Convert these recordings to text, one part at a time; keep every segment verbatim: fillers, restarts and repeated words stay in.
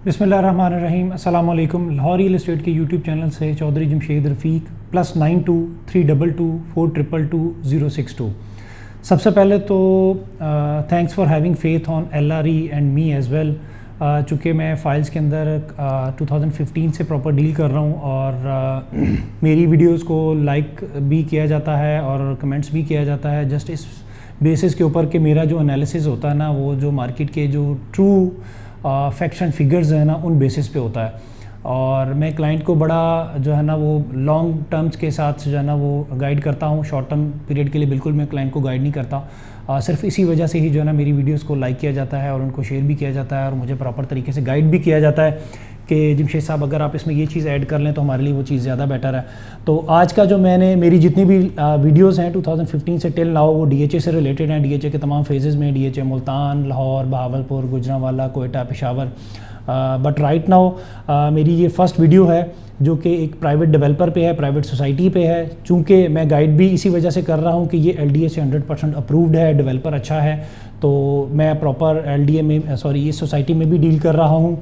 बिस्मिल्लाहिर्रहमानिर्रहीम अस्सलाम वालेकुम। लाहौर रियल एस्टेट के यूट्यूब चैनल से Chaudhry Jamshed Rafiq plus nine two three double two four triple two zero six two. सबसे पहले तो thanks for having faith on L R E and me as well. चूँकि मैं फ़ाइल्स के अंदर टू थाउजेंड फिफ्टीन से प्रॉपर डील कर रहा हूँ और uh, मेरी वीडियोस को लाइक भी किया जाता है और कमेंट्स भी किया जाता है जस्ट इस बेसिस के ऊपर कि मेरा जो एनालिसिस होता है ना वो जो मार्केट के जो ट्रू फैक्ट्स एंड फिगर्स है ना उन बेसिस पे होता है। और मैं क्लाइंट को बड़ा जो है ना वो लॉन्ग टर्म्स के साथ जो है ना वो गाइड करता हूँ, शॉर्ट टर्म पीरियड के लिए बिल्कुल मैं क्लाइंट को गाइड नहीं करता। आ, सिर्फ इसी वजह से ही जो है ना मेरी वीडियोस को लाइक किया जाता है और उनको शेयर भी किया जाता है और मुझे प्रॉपर तरीके से गाइड भी किया जाता है कि जमशेद साहब अगर आप इसमें ये चीज़ ऐड कर लें तो हमारे लिए वो चीज़ ज़्यादा बेटर है। तो आज का जो मैंने मेरी जितनी भी वीडियोस हैं टू थाउजेंड फिफ्टीन से टिल नाउ वो डीएचए से रिलेटेड हैं। डीएचए के तमाम फेजेस में, DHA Multan, Lahore, Bahawalpur, Gujranwala, Quetta, Peshawar. But right now मेरी ये फ़र्स्ट वीडियो है जो कि एक प्राइवेट डेवलपर पे है, प्राइवेट सोसाइटी पे है। चूँकि मैं गाइड भी इसी वजह से कर रहा हूँ कि ये एलडीए से हंड्रेड परसेंट अप्रूव्ड है, डेवलपर अच्छा है, तो मैं प्रॉपर एलडीए में सॉरी इस सोसाइटी में भी डील कर रहा हूँ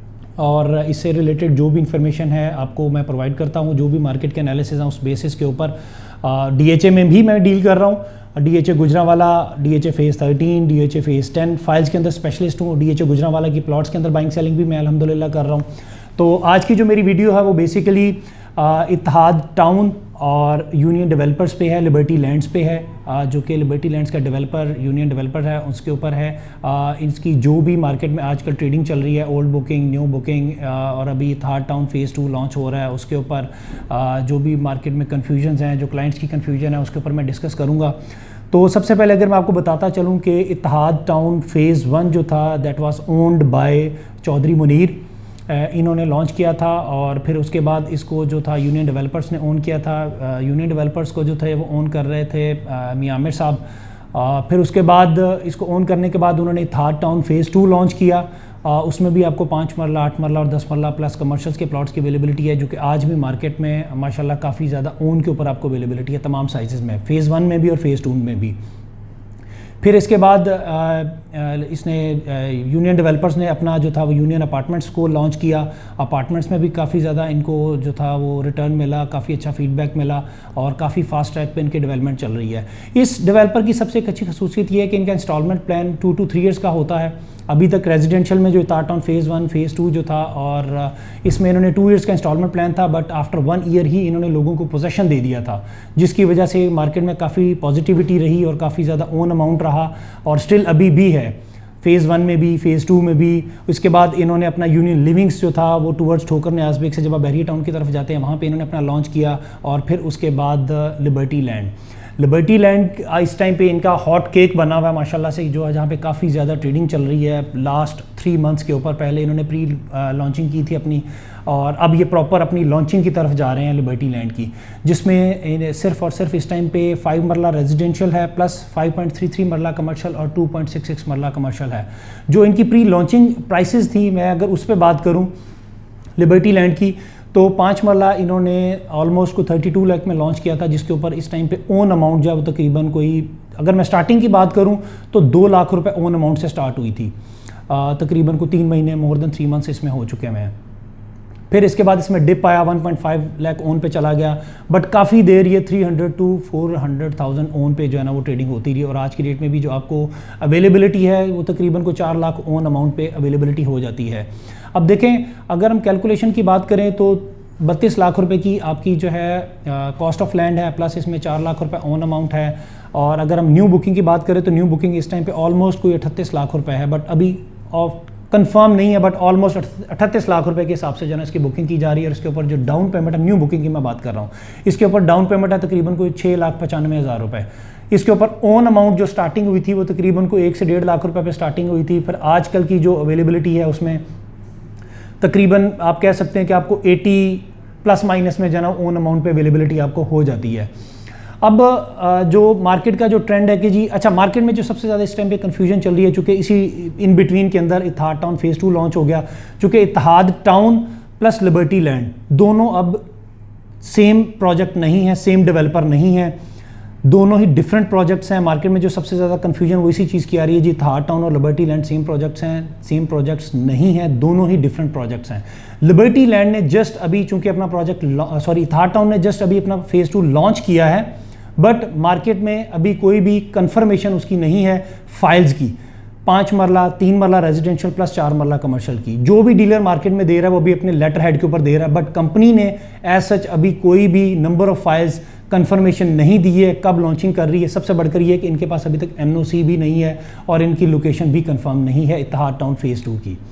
और इससे रिलेटेड जो भी इंफॉर्मेशन है आपको मैं प्रोवाइड करता हूँ। जो भी मार्केट के एनालिसिस हैं उस बेसिस के ऊपर डीएचए में भी मैं डील कर रहा हूँ। DHA Gujranwala, DHA phase thirteen, DHA phase ten files के अंदर स्पेशलिस्ट हूँ। डीएचए गुजरांवाला की प्लॉट्स के अंदर बाइंग सेलिंग भी मैं अल्हम्दुलिल्लाह कर रहा हूँ। तो आज की जो मेरी वीडियो है वो बेसिकली इत्तेहाद टाउन और यूनियन डेवलपर्स पे है, लिबर्टी लैंड्स पे है, आ, जो कि लिबर्टी लैंड्स का डेवलपर यूनियन डेवलपर है उसके ऊपर है। आ, इसकी जो भी मार्केट में आजकल ट्रेडिंग चल रही है, ओल्ड बुकिंग, न्यू बुकिंग और अभी Ittehad town phase two launch हो रहा है उसके ऊपर जो भी मार्केट में कन्फ्यूजन्स हैं, जो क्लाइंट्स की कन्फ्यूजन है उसके ऊपर मैं डिस्कस करूँगा। तो सबसे पहले अगर मैं आपको बताता चलूँ कि इत्तेहाद टाउन फेज़ वन जो था that was owned by Chaudhry Munir, इन्होंने लॉन्च किया था और फिर उसके बाद इसको जो था यूनियन डेवलपर्स ने ओन किया था। यूनियन डेवलपर्स को जो थे वो ओन कर रहे थे मियां आमिर साहब। फिर उसके बाद इसको ओन करने के बाद उन्होंने Ittehad town phase two launch किया। आ, उसमें भी आपको पाँच मरला, आठ मरला और दस मरला प्लस कमर्शियल्स के प्लॉट्स की अवेलेबिलिटी है जो कि आज भी मार्केट में माशाल्लाह काफ़ी ज़्यादा ओन के ऊपर आपको अवेलेबिलिटी है तमाम साइज़ में, फ़ेज़ वन में भी और फ़ेज़ टू में भी। फिर इसके बाद इसने यूनियन डेवलपर्स ने अपना जो था वो यूनियन अपार्टमेंट्स को लॉन्च किया। अपार्टमेंट्स में भी काफ़ी ज़्यादा इनको जो था वो रिटर्न मिला, काफ़ी अच्छा फीडबैक मिला और काफ़ी फास्ट ट्रैक पे इनकी डेवलपमेंट चल रही है। इस डेवलपर की सबसे एक अच्छी खसूसियत ये है कि इनका instalment plan two two three years का होता है। अभी तक रेजिडेंशियल में जो Ittehad town phase one, phase two जो था और इसमें इन्होंने टू इयर्स का इंस्टॉलमेंट प्लान था, बट आफ्टर वन ईयर ही इन्होंने लोगों को पोजेसन दे दिया था जिसकी वजह से मार्केट में काफ़ी पॉजिटिविटी रही और काफ़ी ज़्यादा ओन अमाउंट रहा और स्टिल अभी भी है फ़ेज़ वन में भी, फ़ेज़ टू में भी। उसके बाद इन्होंने अपना यूनियन लिविंग्स जो था वो टूवर्ड्स ठोकर ने आजबेक से जब आप बहरिया टाउन की तरफ जाते हैं वहाँ पे इन्होंने अपना लॉन्च किया और फिर उसके बाद लिबर्टी लैंड। लिबर्टी लैंड इस टाइम पे इनका हॉट केक बना हुआ है माशाल्लाह से, जो है जहाँ पे काफ़ी ज़्यादा ट्रेडिंग चल रही है लास्ट थ्री मंथ्स के ऊपर। पहले इन्होंने प्री लॉन्चिंग की थी अपनी और अब ये प्रॉपर अपनी लॉन्चिंग की तरफ जा रहे हैं लिबर्टी लैंड की, जिसमें सिर्फ और सिर्फ इस टाइम पे फाइव मरला रेजिडेंशियल है plus five point three three marla commercial और two point six six marla commercial है। जो इनकी प्री लॉन्चिंग प्राइसेस थी, मैं अगर उस पर बात करूँ लिबर्टी लैंड की, तो पाँच मरला इन्होंने ऑलमोस्ट को थर्टी टू लाख में लॉन्च किया था जिसके ऊपर इस टाइम पे ओन अमाउंट जो है वो तकरीबन कोई, अगर मैं स्टार्टिंग की बात करूं तो दो लाख रुपए ओन अमाउंट से स्टार्ट हुई थी। आ, तकरीबन को तीन महीने मोर देन थ्री मंथ्स इसमें हो चुके हैं। फिर इसके बाद इसमें डिप आया, one point five lakh own पे चला गया, बट काफ़ी देर ये three hundred two four hundred thousand own पे जो है ना वो ट्रेडिंग होती रही और आज की डेट में भी जो आपको अवेलेबिलिटी है वो तकरीबन को चार लाख ओन अमाउंट पे अवेलेबिलिटी हो जाती है। अब देखें अगर हम कैलकुलेशन की बात करें तो बत्तीस लाख रुपए की आपकी जो है कॉस्ट ऑफ लैंड है प्लस इसमें चार लाख रुपए ओन अमाउंट है। और अगर हम न्यू बुकिंग की बात करें तो न्यू बुकिंग इस टाइम पे ऑलमोस्ट कोई अठतीस लाख रुपए है, बट अभी ऑफ कंफर्म नहीं है, बट ऑलमोस्ट अठतीस लाख रुपए के हिसाब से जो है इसकी बुकिंग की जा रही है। और इसके ऊपर जो डाउन पेमेंट है, न्यू बुकिंग की मैं बात कर रहा हूँ, इसके ऊपर डाउन पेमेंट है तकरीबन कोई छः लाख पचानवे हज़ार रुपये। इसके ऊपर ओन अमाउंट जो स्टार्टिंग हुई थी वो तकरीबन को एक से डेढ़ लाख रुपये पे स्टार्टिंग हुई थी। फिर आजकल की जो अवेलेबिलिटी है उसमें तकरीबन आप कह सकते हैं कि आपको एटी प्लस माइनस में जो ना ओन अमाउंट पे अवेलेबिलिटी आपको हो जाती है। अब जो मार्केट का जो ट्रेंड है कि जी अच्छा, मार्केट में जो सबसे ज़्यादा इस टाइम पे कन्फ्यूजन चल रही है, चूँकि इसी इन बिटवीन के अंदर Ittehad town phase two launch हो गया, चूँकि Ittehad town plus liberty land दोनों अब सेम प्रोजेक्ट नहीं है, सेम डेवलपर नहीं है। दोनों ही डिफरेंट प्रोजेक्ट्स हैं। मार्केट में जो सबसे ज़्यादा कन्फ्यूजन वो इसी चीज़ की आ रही है जी, इत्तेहाद टाउन और लिबर्टी लैंड सेम प्रोजेक्ट्स हैं। सेम प्रोजेक्ट्स नहीं हैं, दोनों ही डिफरेंट प्रोजेक्ट्स हैं। लिबर्टी लैंड ने जस्ट अभी चूंकि अपना प्रोजेक्ट सॉरी इत्तेहाद टाउन ने जस्ट अभी अपना फेज़ टू लॉन्च किया है, बट मार्केट में अभी कोई भी कन्फर्मेशन उसकी नहीं है फाइल्स की। पाँच मरला, तीन मरला रेजिडेंशियल प्लस चार मरला कमर्शियल की जो भी डीलर मार्केट में दे रहा है वो भी अपने लेटर हेड के ऊपर दे रहा है, बट कंपनी ने एज सच अभी कोई भी नंबर ऑफ फाइल्स कंफर्मेशन नहीं दी है कब लॉन्चिंग कर रही है। सबसे बढ़कर ये है कि इनके पास अभी तक एनओसी भी नहीं है और इनकी लोकेशन भी कंफर्म नहीं है इत्तेहाद टाउन फेज़ टू की।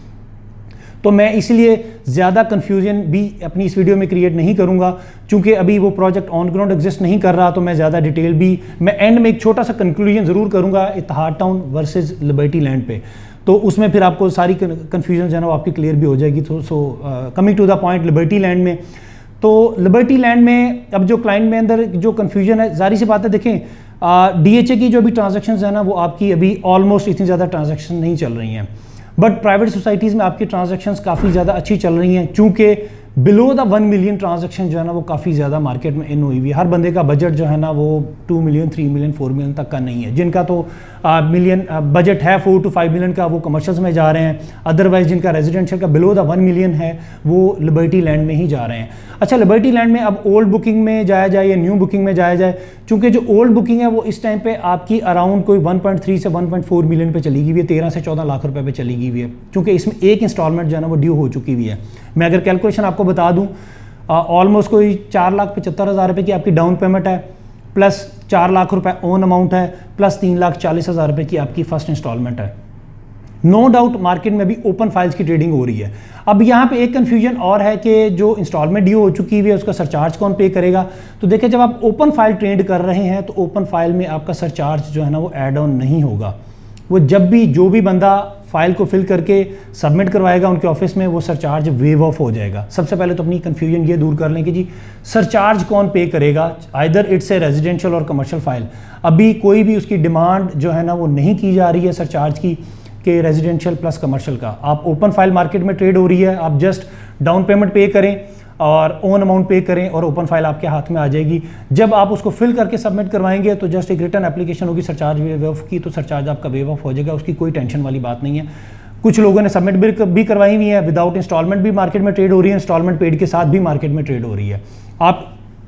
तो मैं इसलिए ज़्यादा कन्फ्यूजन भी अपनी इस वीडियो में क्रिएट नहीं करूंगा, चूंकि अभी वो प्रोजेक्ट ऑन ग्राउंड एग्जिस्ट नहीं कर रहा, तो मैं ज़्यादा डिटेल भी, मैं एंड में एक छोटा सा कंक्लूजन ज़रूर करूंगा Ittehad town versus liberty land पे, तो उसमें फिर आपको सारी कन्फ्यूजन जो है ना आपकी क्लियर भी हो जाएगी। तो so coming to the point, liberty land में, तो लिबर्टी लैंड में अब जो क्लाइंट में अंदर जो कन्फ्यूजन है, जारी सी बात है, देखें डीएचए की जो भी ट्रांजैक्शंस है ना वो आपकी अभी ऑलमोस्ट इतनी ज़्यादा ट्रांजैक्शन नहीं चल रही हैं, बट प्राइवेट सोसाइटीज़ में आपकी ट्रांजैक्शंस काफ़ी ज़्यादा अच्छी चल रही हैं, चूँकि below the one million transaction जो है ना वो काफ़ी ज़्यादा मार्केट में इन हुई हुई है। हर बंदे का बजट जो है ना वो two million three million four million तक का नहीं है। जिनका तो मिलियन बजट है फोर टू फाइव मिलियन का वो कमर्शियल्स में जा रहे हैं, अदरवाइज जिनका रेजिडेंशियल का बिलो द वन मिलियन है वो लिबर्टी लैंड में ही जा रहे हैं। अच्छा, लिबर्टी लैंड में अब ओल्ड बुकिंग में जाया जाए या न्यू बुकिंग में जाया जाए, चूँकि जो ओल्ड बुकिंग है वो इस टाइम पे आपकी अराउंड कोई वन पॉइंट थ्री से वन पॉइंट फोर मिलियन पे चली गई हुई है, तेरह से चौदह लाख रुपए पे चली गई हुई है, क्योंकि इसमें एक इंस्टॉलमेंट जो है ना वो ड्यू हो चुकी हुई है। मैं अगर कैलकुलेशन आपको बता दूँ, ऑलमोस्ट uh, कोई चार लाख पचहत्तर हज़ार रुपये की आपकी डाउन पेमेंट है, प्लस चार लाख रुपए ओन अमाउंट है, प्लस तीन लाख चालीस हज़ार रुपये की आपकी फर्स्ट इंस्टॉलमेंट है। नो डाउट मार्केट में भी ओपन फाइल्स की ट्रेडिंग हो रही है। अब यहाँ पे एक कन्फ्यूजन और है कि जो इंस्टॉलमेंट ड्यू हो चुकी हुई है उसका सरचार्ज कौन पे करेगा। तो देखिए, जब आप ओपन फाइल ट्रेड कर रहे हैं तो ओपन फाइल में आपका सरचार्ज जो है ना वो एड ऑन नहीं होगा। वो जब भी जो भी बंदा फाइल को फिल करके सबमिट करवाएगा उनके ऑफिस में, वो सरचार्ज वेव ऑफ हो जाएगा। सबसे पहले तो अपनी कन्फ्यूजन ये दूर कर लें कि जी सरचार्ज कौन पे करेगा, आइदर इट्स ए रेजिडेंशियल और कमर्शियल फाइल। अभी कोई भी उसकी डिमांड जो है ना वो नहीं की जा रही है सरचार्ज की कि रेजिडेंशियल प्लस कमर्शियल का। आप ओपन फाइल मार्केट में ट्रेड हो रही है, आप जस्ट डाउन पेमेंट पे करें और ओन अमाउंट पे करें और ओपन फाइल आपके हाथ में आ जाएगी। जब आप उसको फिल करके सबमिट करवाएंगे तो जस्ट एक रिटर्न एप्लीकेशन होगी सरचार्ज वेव ऑफ की, तो सरचार्ज आपका वेव ऑफ हो जाएगा, उसकी कोई टेंशन वाली बात नहीं है। कुछ लोगों ने सबमिट भी, भी करवाई हुई है, विदाउट इंस्टॉलमेंट भी मार्केट में ट्रेड हो रही है, इंस्टॉलमेंट पेड के साथ भी मार्केट में ट्रेड हो रही है। आप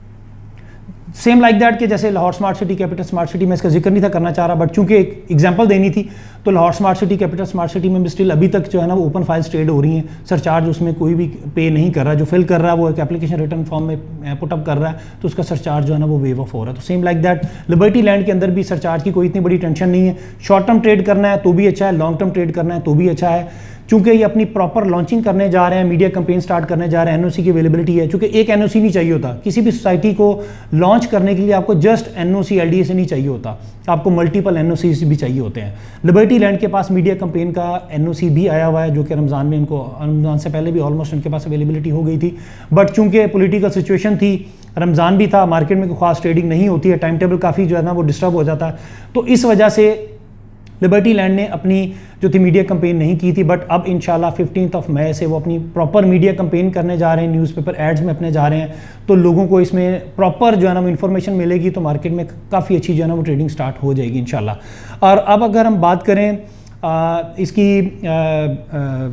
सेम लाइक दैट कि जैसे Lahore smart city, capital smart city में इसका जिक्र नहीं था करना चाह रहा, बट चूंकि एक एग्जांपल देनी थी, तो Lahore smart city, capital smart city में भी स्टिल अभी तक जो है ना वो ओपन फाइल्स ट्रेड हो रही हैं, सरचार्ज उसमें कोई भी पे नहीं कर रहा। जो फिल कर रहा है वो एक एप्लीकेशन रिटर्न फॉर्म में पुटअप कर रहा है, तो उसका सरचार्ज जो है ना वो वेव ऑफ हो रहा है। तो same like that liberty land के अंदर भी सरचार्ज की कोई इतनी बड़ी टेंशन नहीं है। शॉर्ट टर्म ट्रेड करना है तो भी अच्छा है, लॉन्ग टर्म ट्रेड करना है तो भी अच्छा है। चूंकि ये अपनी प्रॉपर लॉन्चिंग करने जा रहे हैं, मीडिया कैंपेन स्टार्ट करने जा रहे हैं, एनओसी की अवेलेबिलिटी है। चूंकि एक एनओसी नहीं चाहिए होता किसी भी सोसाइटी को लॉन्च करने के लिए, आपको जस्ट एनओसी एलडीए से नहीं चाहिए होता, आपको मल्टीपल एनओसी भी चाहिए होते हैं। लिबर्टी लैंड के पास मीडिया कैंपेन का एनओसी भी आया हुआ है, जो कि रमज़ान में इनको, रमज़ान से पहले भी ऑलमोस्ट इनके पास अवेलेबिलिटी हो गई थी, बट चूंकि पॉलिटिकल सिचुएशन थी, रमज़ान भी था, मार्केट में कोई खास ट्रेडिंग नहीं होती है, टाइम टेबल काफ़ी जो है ना वो डिस्टर्ब हो जाता है, तो इस वजह से लिबर्टी लैंड ने अपनी जो थी मीडिया कैंपेन नहीं की थी। बट अब इंशाल्लाह फिफ्टींथ ऑफ मई से वो अपनी प्रॉपर मीडिया कैंपेन करने जा रहे हैं, न्यूज़पेपर एड्स में अपने जा रहे हैं, तो लोगों को इसमें प्रॉपर जो है ना वो इन्फॉर्मेशन मिलेगी, तो मार्केट में काफ़ी अच्छी जो है ना वो ट्रेडिंग स्टार्ट हो जाएगी इंशाल्लाह। और अब अगर हम बात करें आ, इसकी आ, आ,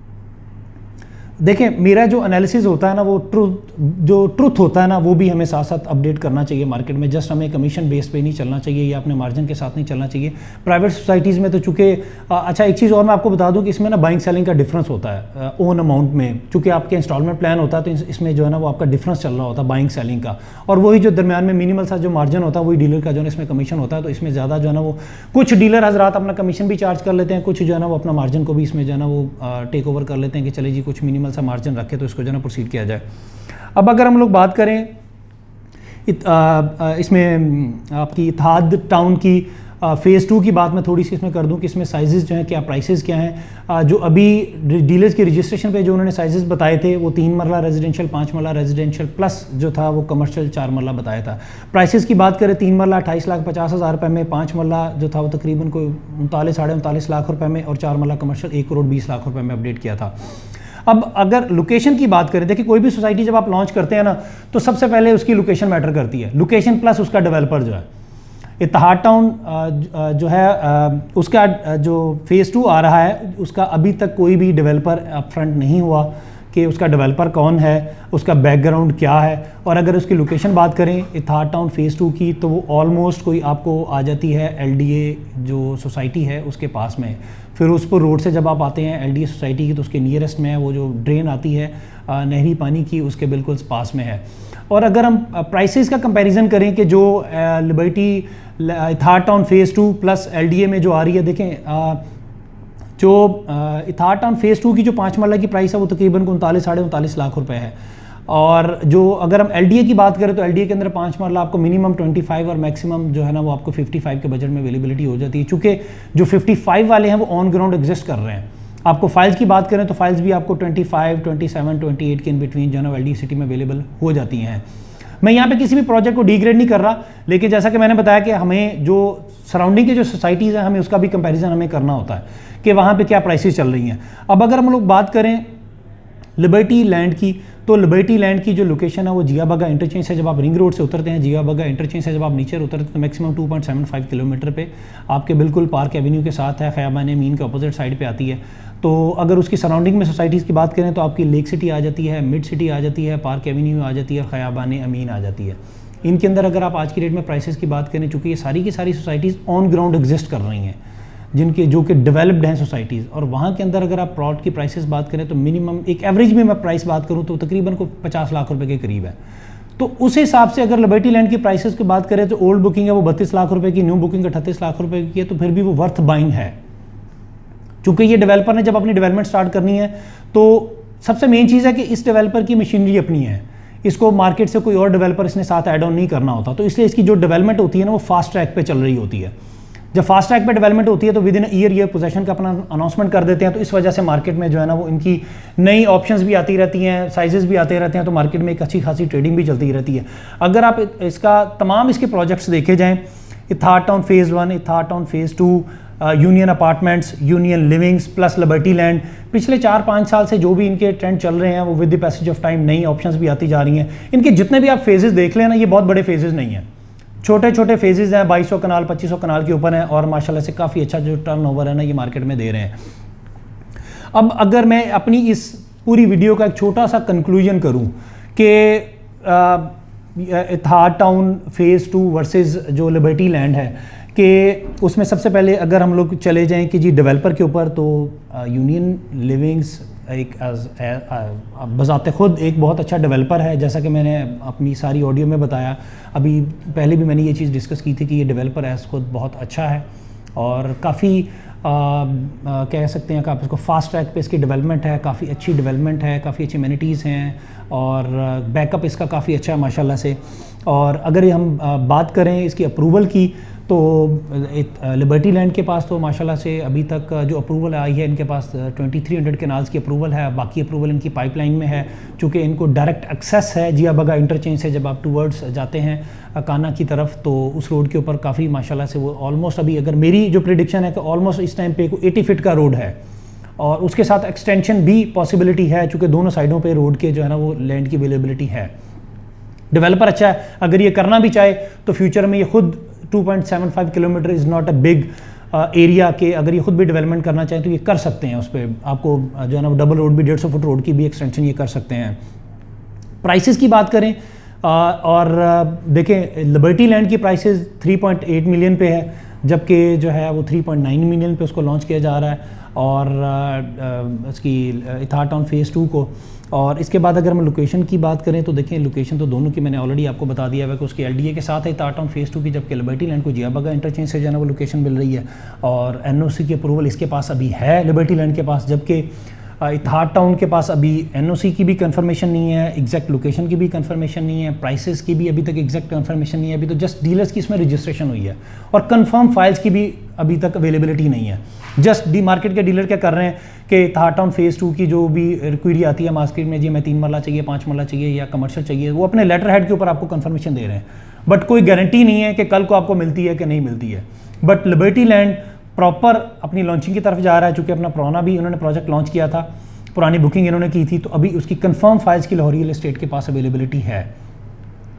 देखें, मेरा जो एनालिसिस होता है ना वो ट्रूथ जो ट्रूथ होता है ना वो भी हमें साथ साथ अपडेट करना चाहिए मार्केट में। जस्ट हमें कमीशन बेस पे नहीं चलना चाहिए या अपने मार्जिन के साथ नहीं चलना चाहिए। प्राइवेट सोसाइटीज़ में तो चूँकि अच्छा एक चीज़ और मैं आपको बता दूं कि इसमें ना बाइंग सेलिंग का डिफरेंस होता है ओन अमाउंट में, चूँकि आपके इंस्टॉलमेंट प्लान होता है तो इसमें जो है ना वो आपका डिफरेंस चल रहा होता है बाइंग सेलिंग का, और वही जो दरमियान में मिनिमल सा जो मार्जिन होता है वही डीलर का जो है इसमें कमीशन होता है। तो इसमें ज़्यादा जो है ना वो कुछ डीलर हजरात अपना कमीशन भी चार्ज कर लेते हैं, कुछ जो है ना वो अपना मार्जिन को भी इसमें जो है ना वो टेक ओवर कर लेते हैं कि चले जी कुछ मिनिमल सा मार्जिन रखे तो इसको जो है ना प्रोसीड किया जाए। अब अगर हम लोग बात करें इत, आ, आ, इसमें आपकी इत्तेहाद टाउन की फ़ेज़ टू की बात मैं थोड़ी सी इसमें कर दूं कि इसमें साइजेस जो हैं क्या, प्राइसेस क्या हैं। आ, जो अभी डीलर्स के रजिस्ट्रेशन पे जो उन्होंने साइजेस बताए थे वो तीन मरला रेजिडेंशियल, पाँच मरला रेजिडेंशियल प्लस जो था वो कमर्शियल चार मरला बताया था। प्राइसेस की बात करें, तीन मरला अट्ठाईस लाख पचास हज़ार रुपये में, पाँच मरला जो था वो तकरीबन कोई उनतालीस साढ़े उनतालीस लाख रुपये में, और चार मरला कमर्शियल एक करोड़ बीस लाख रुपये में अपडेट किया था। अब अगर लोकेशन की बात करें, देखिए कोई भी सोसाइटी जब आप लॉन्च करते हैं ना तो सबसे पहले उसकी लोकेशन मैटर करती है, लोकेशन प्लस उसका डेवलपर जो है। इत्तेहाद टाउन जो है उसका जो फेज़ टू आ रहा है उसका अभी तक कोई भी डेवलपर अपफ्रंट नहीं हुआ कि उसका डेवलपर कौन है, उसका बैकग्राउंड क्या है। और अगर उसकी लोकेशन बात करें इत्तेहाद टाउन फेज़ टू की, तो वो ऑलमोस्ट कोई आपको आ जाती है एलडीए जो सोसाइटी है उसके पास में। फिर उस पर रोड से जब आप आते हैं एलडीए सोसाइटी की, तो उसके नियरेस्ट में है वो जो ड्रेन आती है नहरी पानी की, उसके बिल्कुल पास में है। और अगर हम प्राइसेस का कंपैरिजन करें कि जो liberty Ittehad town phase two plus LDA में जो आ रही है, देखें जो इत्तेहाद टाउन फेज़ टू की जो पाँच मरला की प्राइस है वो तकरीबन उनतालीस साढ़े उनतालीस लाख रुपए है। और जो अगर हम एलडीए की बात करें तो एलडीए के अंदर पाँच मरला आपको मिनिमम पच्चीस और मैक्सिमम जो है ना वो आपको पचपन के बजट में अवेलेबिलिटी हो जाती है, चूँकि जो पचपन वाले हैं वो ऑन ग्राउंड एग्जिस्ट कर रहे हैं। आपको फाइल्स की बात करें तो फाइल्स भी आपको पच्चीस, सत्ताईस, अट्ठाईस के इन बिटवीन जो है ना एलडीए सिटी में अवेलेबल हो जाती हैं। मैं यहाँ पे किसी भी प्रोजेक्ट को डिग्रेड नहीं कर रहा, लेकिन जैसा कि मैंने बताया कि हमें जो सराउंडिंग के जो सोसाइटीज़ हैं हमें उसका भी कंपैरिजन हमें करना होता है कि वहाँ पे क्या प्राइसेस चल रही हैं। अब अगर हम लोग बात करें लिबर्टी लैंड की, तो लिबर्टी लैंड की जो लोकेशन है वो जिया बग्गा इंटरचेंज से जब आप रिंग रोड से उतरते हैं, जिया बग्गा इंटरचेंज से जब आप नीचे उतरते हैं तो maximum two point seven five kilometre पे आपके बिल्कुल पार्क एवेन्यू के साथ है, खयाबान अमीन के अपोजिट साइड पे आती है। तो अगर उसकी सराउंडिंग में सोसाइटीज़ की बात करें तो आपकी लेक सिटी आ जाती है, मिड सिटी आ जाती है, पार्क एवेन्यू आ जाती है और खयाबान अमीन आ जाती है। इनके अंदर अगर आप आज की डेट में प्राइसेस की बात करें, चूँकि ये सारी की सारी सोसाइटीज़ ऑन ग्राउंड एग्जिस्ट कर रही हैं, जिनके जो कि डेवलप्ड हैं सोसाइटीज़, और वहाँ के अंदर अगर आप प्लॉट की प्राइसेस बात करें तो मिनिमम एक एवरेज में मैं प्राइस बात करूँ तो तकरीबन को पचास लाख रुपए के करीब है। तो उस हिसाब से अगर लिबर्टी लैंड की प्राइसेस की बात करें तो ओल्ड बुकिंग है वो बत्तीस लाख रुपए की, न्यू बुकिंग अट्ठतीस लाख रुपए की है, तो फिर भी वो वर्थ बाइंग है। चूँकि ये डेवलपर ने जब अपनी डेवलपमेंट स्टार्ट करनी है तो सबसे मेन चीज़ है कि इस डेवलपर की मशीनरी अपनी है, इसको मार्केट से कोई और डेवलपर इसने साथ ऐड ऑन नहीं करना होता, तो इसलिए इसकी जो डेवलपमेंट होती है ना वो फास्ट ट्रैक पे चल रही होती है। जब फास्ट ट्रैक पे डेवलपमेंट होती है तो विद इन ईयर ये पोजीशन का अपना अनाउंसमेंट कर देते हैं, तो इस वजह से मार्केट में जो है ना वो इनकी नई ऑप्शंस भी आती रहती हैं, साइजेस भी आते रहते हैं, तो मार्केट में एक अच्छी खासी ट्रेडिंग भी चलती रहती है। अगर आप इसका तमाम इसके प्रोजेक्ट्स देखे जाएँ, Ittehad town phase one, Ittehad town phase two, union apartments, union livings plus liberty land, पिछले चार पाँच साल से जो भी इनके ट्रेंड चल रहे हैं वो with the passage of time नई ऑप्शंस भी आती जा रही हैं। इनके जितने भी आप फेजेस देख लें ना, ये बहुत बड़े फेजेस नहीं हैं, छोटे छोटे फेजेस हैं, बाईस सौ कनाल पच्चीस सौ कनाल के ऊपर हैं, और माशाल्लाह से काफ़ी अच्छा जो टर्नओवर है ना ये मार्केट में दे रहे हैं। अब अगर मैं अपनी इस पूरी वीडियो का एक छोटा सा कंक्लूजन करूँ कि Ittehad town phase two versus जो लिबर्टी लैंड है, कि उसमें सबसे पहले अगर हम लोग चले जाएं कि जी डेवलपर के ऊपर, तो यूनियन लिविंग्स एक बज़ाते ख़ुद एक बहुत अच्छा डेवलपर है, जैसा कि मैंने अपनी सारी ऑडियो में बताया। अभी पहले भी मैंने ये चीज़ डिस्कस की थी कि ये डेवलपर एज खुद बहुत अच्छा है और काफ़ी कह सकते हैं कि आप इसको फास्ट ट्रैक पे इसकी डेवलपमेंट है, काफ़ी अच्छी डेवलपमेंट है, काफ़ी अच्छी एमिनिटीज़ हैं और बैकअप इसका काफ़ी अच्छा है माशाल्लाह से। और अगर हम बात करें इसकी अप्रूवल की, तो लिबर्टी लैंड के पास तो माशाल्लाह से अभी तक जो अप्रूवल आई है इनके पास तेईस सौ कैनाल्स की अप्रूवल है, बाकी अप्रूवल इनकी पाइपलाइन में है, चूँकि इनको डायरेक्ट एक्सेस है जिया बग्गा इंटरचेंज से। जब आप टूवर्ड्स जाते हैं काना की तरफ तो उस रोड के ऊपर काफ़ी माशाल्लाह से वो ऑलमोस्ट, अभी अगर मेरी जो प्रिडिक्शन है कि ऑलमोस्ट इस टाइम पे अस्सी फीट का रोड है, और उसके साथ एक्सटेंशन भी पॉसिबिलिटी है, चूँकि दोनों साइडों पर रोड के जो है ना वो लैंड की अवेलेबिलिटी है। डेवलपर अच्छा है, अगर ये करना भी चाहे तो फ्यूचर में ये खुद two point seven five kilometre is not a big area के, अगर ये खुद भी डेवलपमेंट करना चाहें तो ये कर सकते हैं। उस पर आपको जो है ना डबल रोड भी डेढ़ सौ फुट रोड की भी एक्सटेंशन ये कर सकते हैं। प्राइसेस की बात करें uh, और uh, देखें लिबर्टी लैंड की prices three point eight million पे है, जबकि जो है वो थ्री पॉइंट नाइन मिलियन पे उसको लॉन्च किया जा रहा है, और uh, uh, इसकी इत्तेहाद टाउन फेज़ टू को। और इसके बाद अगर हम लोकेशन की बात करें तो देखें लोकेशन तो दोनों की मैंने ऑलरेडी आपको बता दिया है कि उसकी एलडीए के साथ है इत्तेहाद टाउन फेज़ टू की, जबकि लिबर्टी लैंड को जिया बग्गा इंटरचेंज से जो है वो लोकेशन मिल रही है, और एनओसी की अप्रूवल इसके पास अभी है लिबर्टी लैंड के पास, जबकि इत्तेहाद टाउन के पास अभी एनओसी की भी कंफर्मेशन नहीं है, एग्जैक्ट लोकेशन की भी कंफर्मेशन नहीं है, प्राइसेस की भी अभी तक एग्जैक्ट कंफर्मेशन नहीं है, अभी तो जस्ट डीलर्स की इसमें रजिस्ट्रेशन हुई है, और कंफर्म फाइल्स की भी अभी तक अवेलेबिलिटी नहीं है। जस्ट डी मार्केट के डीलर क्या कर रहे हैं कि इत्तेहाद टाउन फेज़ टू की जो भी रिक्वायरी आती है मार्केट में, जी मैं तीन मरला चाहिए, पाँच मरला चाहिए या कमर्शियल चाहिए, वो अपने लेटर हेड के ऊपर आपको कंफर्मेशन दे रहे हैं, बट कोई गारंटी नहीं है कि कल को आपको मिलती है कि नहीं मिलती है। बट लिबर्टी लैंड प्रॉपर अपनी लॉन्चिंग की तरफ जा रहा है, चूँकि अपना पुराना भी इन्होंने प्रोजेक्ट लॉन्च किया था, पुरानी बुकिंग इन्होंने की थी, तो अभी उसकी कंफर्म फाइल्स की लाहौर रियल एस्टेट के पास अवेलेबिलिटी है।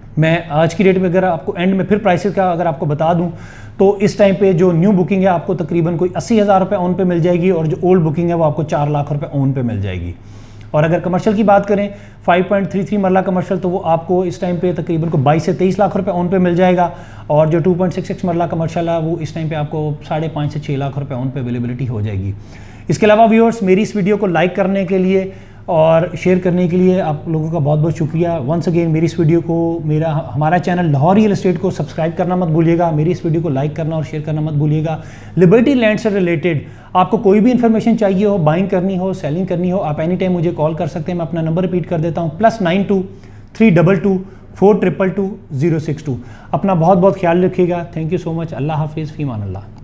मैं आज की डेट में अगर आपको एंड में फिर प्राइसेस का अगर आपको बता दूं तो इस टाइम पे जो न्यू बुकिंग है आपको तकरीबन कोई अस्सी हज़ार रुपये ऑन पे मिल जाएगी और जो ओल्ड बुकिंग है वो आपको चार लाख रुपए ऑन पे मिल जाएगी। और अगर कमर्शियल की बात करें five point three three marla commercial तो वो आपको इस टाइम पे तकरीबन को बाईस से तेईस लाख रुपए ऑन पे मिल जाएगा और जो two point six six marla commercial है वो इस टाइम पे आपको साढ़े पाँच से छः लाख रुपए ऑन पे अवेलेबिलिटी हो जाएगी। इसके अलावा व्यूअर्स मेरी इस वीडियो को लाइक करने के लिए और शेयर करने के लिए आप लोगों का बहुत बहुत शुक्रिया। वंस अगेन मेरी इस वीडियो को मेरा हमारा चैनल लाहौर रियल एस्टेट को सब्सक्राइब करना मत भूलिएगा, मेरी इस वीडियो को लाइक करना और शेयर करना मत भूलिएगा। लिबर्टी लैंड से रिलेटेड आपको कोई भी इन्फॉर्मेशन चाहिए हो, बाइंग करनी हो, सेलिंग करनी हो, आप एनी टाइम मुझे कॉल कर सकते हैं। मैं अपना नंबर रिपीट कर देता हूँ, plus nine two three double two four triple two zero six two. अपना बहुत बहुत ख्याल रखिएगा। Thank you so much. अल्लाह हाफिज़, फ़ीमान अल्लाह।